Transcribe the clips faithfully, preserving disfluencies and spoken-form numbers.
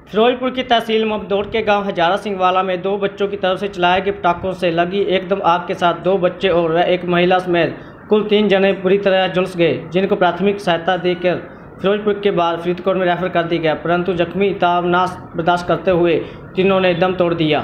फिरोजपुर की तहसील ममदौड़ के गांव हजारा सिंहवाला में दो बच्चों की तरफ से चलाए गए पटाखों से लगी एकदम आग के साथ दो बच्चे और एक महिला समेत कुल तीन जने बुरी तरह झुलस गए, जिनको प्राथमिक सहायता देकर फिरोजपुर के बाद फरीदकोट में रेफर कर दिया गया, परंतु जख्मी ताबनाश बर्दाश्त करते हुए तीनों ने दम तोड़ दिया।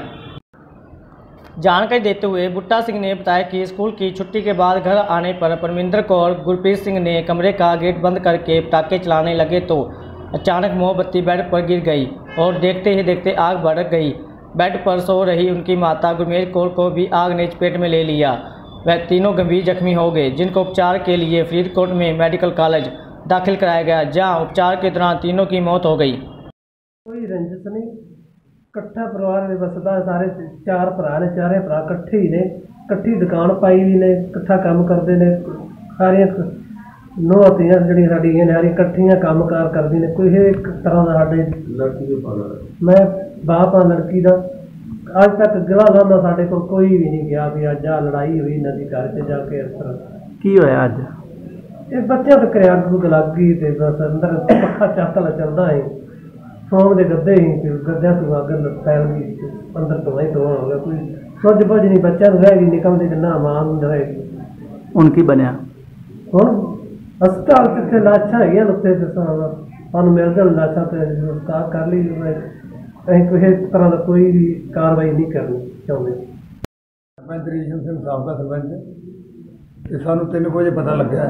जानकारी देते हुए बुट्टा सिंह ने बताया कि स्कूल की छुट्टी के बाद घर आने पर परमिंदर कौर गुरप्रीत सिंह ने कमरे का गेट बंद करके पटाखे चलाने लगे तो अचानक मोमबत्ती बेड पर गिर गई और देखते ही देखते आग भड़क गई। बेड पर सो रही उनकी माता गुरमेल कौर को भी आग ने चपेट में ले लिया। वह तीनों गंभीर जख्मी हो गए, जिनको उपचार के लिए फरीदकोट में मेडिकल कॉलेज दाखिल कराया गया, जहां उपचार के दौरान तीनों की मौत हो गई। कोई रंजिश नहीं, इकट्ठा परिवार में बसदा, सारे चार भरा ने, चारे भरा इकट्ठे ही ने, इकट्ठी दुकान पाई हुई ने, इकट्ठा काम करते ने, सारिया नौह धीआं जिहड़ियां साडियां ने इकट्ठियां काम कार करदी ने। कोई एक तरह का साडे लड़की दे पाला मैं बाप हाँ लड़की का, अज तक गिला लाना साडे कोल कोई भी नहीं गया भी अज आ लड़ाई हुई नदी घर से जाके इस तरह की होया अज ये बच्चों तक अग उग लग गई तो बस अंदर पक्खा चाकल चलता है, सौन के गद्दे ही गद्दे तो अग फैल गई, अंदर धुआं ही धुआं हो गया, कोई सुझ बुझ नहीं, बच्चा रह गई निकलती ना मां रहेगी। उनकी बनया हुण अस्पताल कितने लाशा है उत्ते सू मिल जाए लाशा तो गिरफ्तार कर ली। अं किसी तरह का कोई भी कार्रवाई नहीं करनी चाहते। सरपंच रेशम सिंह साबका सरपंच तो सानू तीन बजे पता लग्या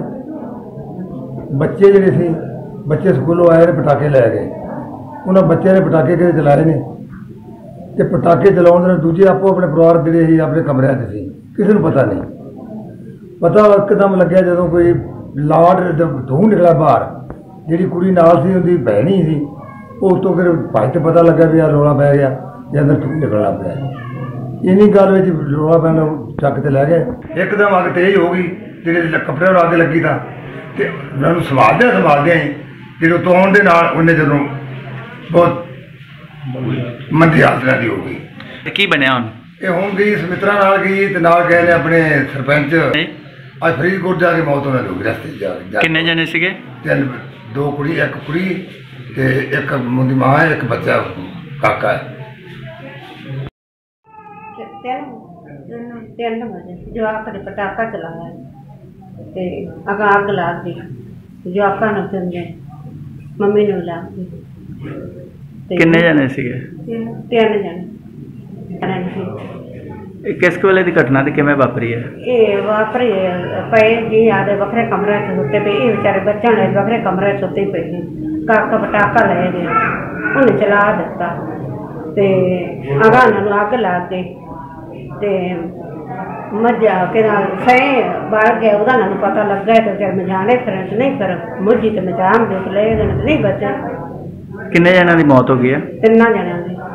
बच्चे जोड़े सी बच्चे स्कूलों आए पटाखे लै गए, उन्होंने बच्चे ने पटाखे कि चलाए ने तो पटाखे चलाने दूजे आपो अपने परिवार जोड़े ही अपने कमरिया से किसी को पता नहीं। पता एकदम लग्या जो कोई लाट धूं निकला बाहर, जी कुड़ी नाल सी उनकी भैन ही सी, उस तो फिर भाई तो पता लगा भी यार रौला पै गया जो अंदर धूं निकलना पाया। इन्हीं गल में रौला पैन चक के लै गए, एकदम अग तेज हो गई, जो कपड़े ला के लगी था मैं संभालद संभालद ही जो तो आने के उन्हें जो बहुत मंदी हालत की हो गई। की बनया हुण ये हुण गई सुमित्रा नाल गई तो नाल गए ने अपने सरपंच, अज फरीदकोट जाके मौत होने लगी रस्ते जा। किन्ने जने सीगे? तीन, दो कुड़ी, एक कुड़ी ते एक उनकी मां है, एक बच्चा काका है। तीन बजे जवाक ने पटाखा चलाया ते अग अग ला दी, जवाका ने फिरने मम्मी ने ला दी। किन्ने जने सीगे? तीन जने। किस वेले की घटना थी, किवें वापरी है? ये वापरी पे जी आदे वखरे कमरे च सुते पे, ये बेचारे बच्चों ने वखरे कमरे सुते पे थे, काका पटाखा ले गए उन्हें चला दिता ते अगा उन्होंने अग ला दी ते मझा के सही बाढ़ गया, वह उन्होंने पता लग गया तो फिर मजाने फिर नहीं फिर मुझी तो मचाम देख ले नहीं बचा। किन्ने जने की मौत हो गई है? तिना जने की।